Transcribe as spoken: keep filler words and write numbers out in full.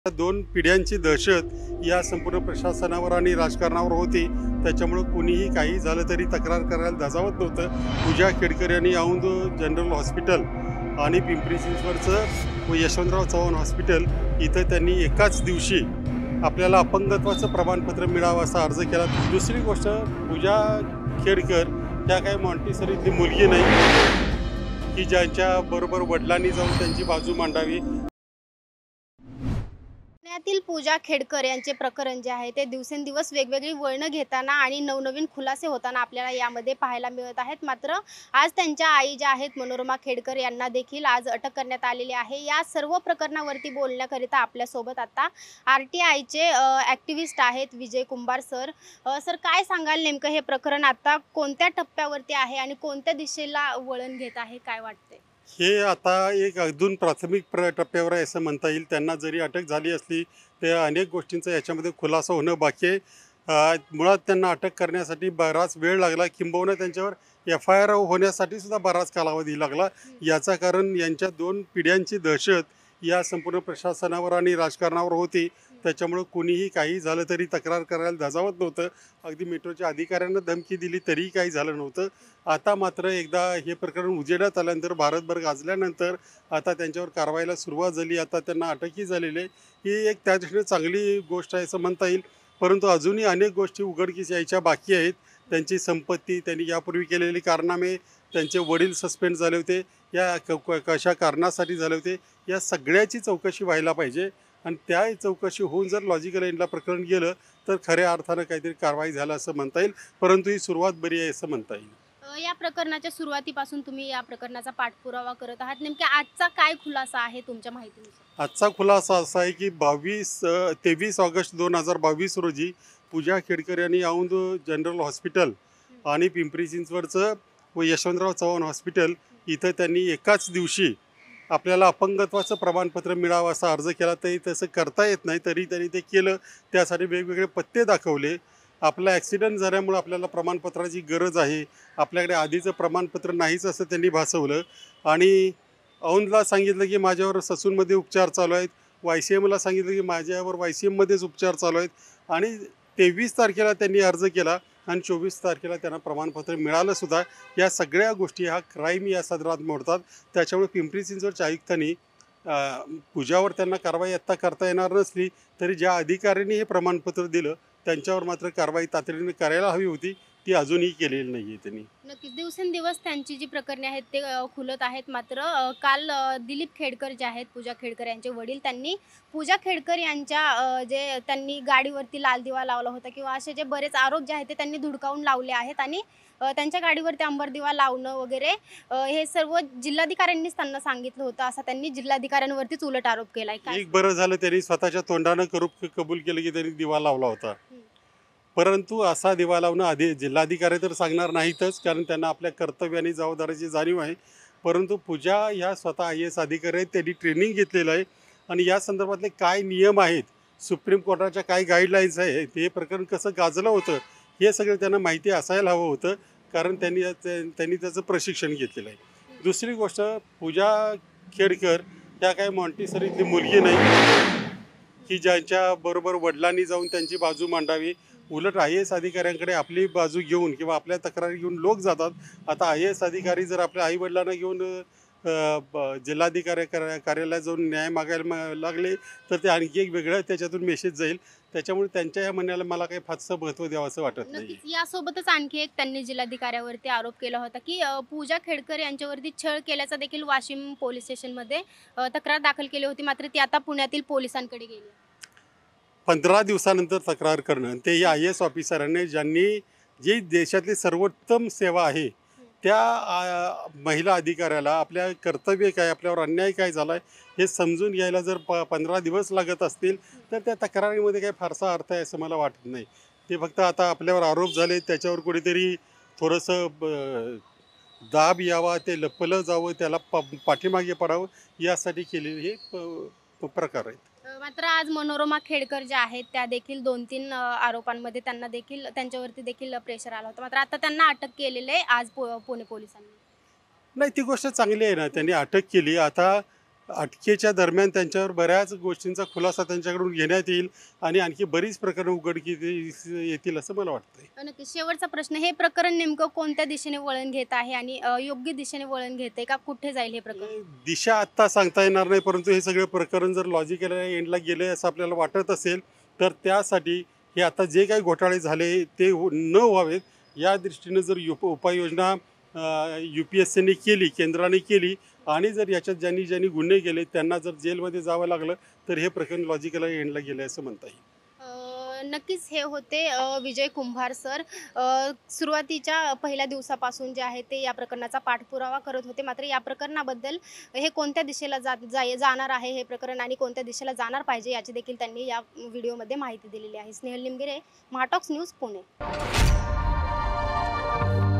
दोन पिढ्यांची दहशत या संपूर्ण प्रशासनावर आणि राजकारणावर होती। त्याच्यामुळे कोणीही काही झालं तरी तक्रार करायला धजावत नव्हतं। पूजा खेडकर यांनी औंध जनरल हॉस्पिटल आणि पिंपरी चिंचवडचं व यशवंतराव चव्हाण हॉस्पिटल इथं त्यांनी एकाच दिवशी आपल्याला अपंगत्वाचं प्रमाणपत्र मिळावं असा अर्ज केला। दुसरी गोष्ट, पूजा खेडकर ह्या काही मॉन्टेसरीतली मुलगी नाही की ज्यांच्या बरोबर वडिलांनी जाऊन त्यांची बाजू मांडावी। पुण्यातील पूजा खेडकर यांचे प्रकरण जे आहे ते दिवसेंदिवस वेगवेगळी वळणं घेताना आणि नवनवीन खुलासे होताना आपल्याला यामध्ये पाहायला मिळत आहेत। मात्र आज त्यांच्या आई ज्या आहेत मनोरमा खेडकर यांना देखील आज अटक करण्यात आलेली आहे। या सर्व प्रकरणावरती बोलण्याकरिता आपल्यासोबत आता आर टी आयचे ॲक्टिव्हिस्ट आहेत विजय कुंभार सर। सर, काय सांगाल, नेमकं हे प्रकरण आता कोणत्या टप्प्यावरती आहे आणि कोणत्या दिशेला वळण घेत आहे, काय वाटते? हे आता एक अजून प्राथमिक प्र टप्प्यावर आहे असं म्हणता येईल। त्यांना जरी अटक झाली असली तर अनेक गोष्टींचा याच्यामध्ये खुलासा होणं बाकी आहे। मुळात त्यांना अटक करण्यासाठी बराच वेळ लागला, किंबहुना त्यांच्यावर एफ आय आर होण्यासाठी सुद्धा बराच कालावधी लागला। याचं कारण यांच्या दोन पिढ्यांची दहशत या संपूर्ण प्रशासनावर आणि राजकारणावर होती। त्याच्यामुळे कोणीही काही झालं तरी तक्रार करायला धजावत नव्हतं। अगदी मेट्रोच्या अधिकाऱ्यांना धमकी दिली तरीही काही झालं नव्हतं। आता मात्र एकदा हे प्रकरण उजेडात आल्यानंतर, भारतभर गाजल्यानंतर आता त्यांच्यावर कारवाईला सुरुवात झाली। आता त्यांना अटकही झालेली आहे। ही एक त्या दृष्टीने चांगली गोष्ट आहे असं म्हणता येईल। परंतु अजूनही अनेक गोष्टी उघडकीस यायच्या बाकी आहेत। त्यांची संपत्ती, त्यांनी यापूर्वी केलेली कारनामे, त्यांचे वडील सस्पेंड झाले होते, या क कशा कारणासाठी झाले होते, या सगळ्याची चौकशी व्हायला पाहिजे। आणि त्या चौकशी होऊन जर लॉजिकल एंडला प्रकरण गेलं तर खऱ्या अर्थानं काहीतरी कारवाई झालं असं म्हणता येईल। परंतु ही सुरुवात बरी आहे असं म्हणता येईल। या प्रकरणाच्या सुरुवातीपासून तुम्ही या प्रकरणाचा पाठपुरावा करत आहात, नेमक्या आजचा काय खुलासा आहे तुमच्या माहितीनुसार? आजचा खुलासा असा आहे की बावीस तेवीस ऑगस्ट दोन हजार बावीस रोजी पूजा खेडकर यांनी औंध जनरल हॉस्पिटल आणि पिंपरी चिंचवडचं व यशवंतराव चव्हाण हॉस्पिटल इथं त्यांनी एकाच दिवशी आपल्याला अपंगत्वाचं प्रमाणपत्र मिळावं असा अर्ज केला। तरी तसं करता येत नाही, तरी त्यांनी ते केलं। त्यासाठी वेगवेगळे पत्ते दाखवले। आपला ॲक्सिडेंट झाल्यामुळे आपल्याला प्रमाणपत्राची गरज आहे, आपल्याकडे आधीचं प्रमाणपत्र नाहीच असं त्यांनी भासवलं। आणि औंधला सांगितलं की माझ्यावर ससूनमध्ये उपचार चालू आहेत, वाय सी एमला सांगितलं की माझ्यावर वाय सी एममध्येच उपचार चालू आहेत। आणि तेवीस तारखेला त्यांनी अर्ज केला आणि चोवीस तारखेला त्यांना प्रमाणपत्र मिळालं सुद्धा। या सगळ्या गोष्टी हा क्राईम या सदरात मोडतात। त्याच्यामुळे पिंपरी चिंचवडच्या आयुक्तांनी पूजावर त्यांना कारवाई आत्ता करता येणार नसली तरी ज्या अधिकाऱ्यांनी हे प्रमाणपत्र दिलं त्यांच्यावर मात्र कारवाई तातडीने करायला हवी होती, ती अजूनही केलेली नाही आहे त्यांनी। नक्कीच दिवसेंदिवस त्यांची जी प्रकरणे आहेत ते खुलत आहेत। मात्र काल दिलीप खेडकर जे आहेत, पूजा खेडकर यांचे वडील, त्यांनी पूजा खेडकर यांच्या जे त्यांनी गाडीवरती लाल दिवा लावला होता किंवा असे जे बरेच आरोप जे आहेत ते त्यांनी धुडकावून लावले आहेत आणि त्यांच्या गाडीवरती अंबर दिवा लावणं वगैरे हे सर्व जिल्हाधिकाऱ्यांनीच त्यांना सांगितलं होतं, असं त्यांनी जिल्हाधिकाऱ्यांवरतीच उलट आरोप केलाय। एक बरं झालं त्यांनी स्वतःच्या तोंडानं करून कबूल केलं की त्यांनी दिवा लावला होता। परंतु असा दिवा लावणं आधी जिल्हाधिकारी तर सांगणार नाहीतच, कारण त्यांना आपल्या कर्तव्य आणि जबाबदारीची जाणीव आहे। परंतु पूजा ह्या स्वतः आय ए एस अधिकारी आहेत, त्यांनी ट्रेनिंग घेतलेलं आहे आणि या संदर्भातले काय नियम आहेत, सुप्रीम कोर्टाच्या काय गाईडलाईन्स आहेत, हे प्रकरण कसं गाजलं होतं हे सगळं त्यांना माहिती असायला हवं होतं, कारण त्यांनी त्यांनी त्याचं प्रशिक्षण घेतलेलं आहे। दुसरी गोष्ट, पूजा खेडकर ह्या काही मॉन्टेसरीतली मुलगी नाही की ज्यांच्या बरोबर वडिलांनी जाऊन त्यांची बाजू मांडावी। उलट आय ए एस अधिकाऱ्यांकडे आपली बाजू घेऊन किंवा आपल्या तक्रारी घेऊन लोक जातात। आता आय ए एस अधिकारी जर आपल्या आई वडिलांना घेऊन जिल्हाधिकारी कार्यालयात जाऊन न्याय मागायला लागले तर ते आणखी एक वेगळं त्याच्यातून मेसेज जाईल। त्याच्यामुळे त्यांच्या या म्हणण्याला मला काही फारसं महत्त्व द्यावं असं वाटत नाही। यासोबतच आणखी एक त्यांनी जिल्हाधिकाऱ्यावरती आरोप केला होता की पूजा खेडकर यांच्यावरती छळ केल्याचा देखील वाशिम पोलीस स्टेशनमध्ये तक्रार दाखल केली होती, मात्र ती आता पुण्यातील पोलिसांकडे गेली। पंधरा दिवसानंतर तक्रार करणं, ते या आय ए एस ऑफिसरांनी ज्यांनी जी देशातली सर्वोत्तम सेवा आहे त्या महिला अधिकाऱ्याला आपल्या कर्तव्य काय, आपल्यावर अन्याय काय झाला आहे हे समजून घ्यायला जर प पंधरा दिवस लागत असतील तर त्या तक्रारीमध्ये काही फारसा अर्थ आहे असं मला वाटत नाही। ते फक्त आता आपल्यावर आरोप झाले त्याच्यावर कुठेतरी थोडंसं दाब यावा, ते लपलं जावं, त्याला प पाठीमागे पडावं यासाठी केलेले हे प्रकार आहेत। मात्र आज मनोरमा खेडकर ज्या आहेत त्या देखील दोन तीन आरोपांमध्ये त्यांना देखील त्यांच्यावरती देखील प्रेशर आला होता, मात्र आता त्यांना अटक केलेली आहे आज पुणे पोलिसांनी। नाही, ती गोष्ट चांगली आहे ना, त्यांनी अटक केली। आता अटकेच्या दरम्यान त्यांच्यावर बऱ्याच गोष्टींचा खुलासा त्यांच्याकडून घेण्यात येईल आणि आणखी बरीच प्रकरणं उघडकीस येतील असं मला वाटतंय. नक्की शेवटचा प्रश्न, हे प्रकरण नेमकं कोणत्या दिशेने वळण घेत आहे आणि अ, योग्य दिशेने वळण घेते का, कुठे जाईल हे प्रकरण? दिशा आत्ता सांगता येणार नाही, परंतु हे सगळे प्रकरण जर लॉजिकल एंडला गेले असं आपल्याला वाटत असेल तर त्यासाठी हे आता जे काही घोटाळे झाले ते हो- न व्हावेत या दृष्टीनं जर युप उपाययोजना यू पी एस सीने केली, केंद्राने केली आणि जर याच्यात ज्यांनी ज्यांनी गुन्हे केले त्यांना जर जेलमध्ये जावं लागलं तर हे प्रकरण लॉजिकल एंडला गेलं असं म्हणता येईल. अ, नक्कीच हे होते अ, विजय कुंभार सर. अ, सुरुवातीच्या पहिल्या दिवसापासून जे आहे ते या प्रकरणाचा पाठपुरावा करत होते. मात्र या प्रकरणाबद्दल हे कोणत्या दिशेला जात जाय जाणार आहे हे प्रकरण आणि कोणत्या दिशेला जाणार पाहिजे याची देखील त्यांनी या व्हिडिओमध्ये माहिती दिलेली आहे. स्नेहल निमगिरे, महाटॉक्स न्यूज, पुणे.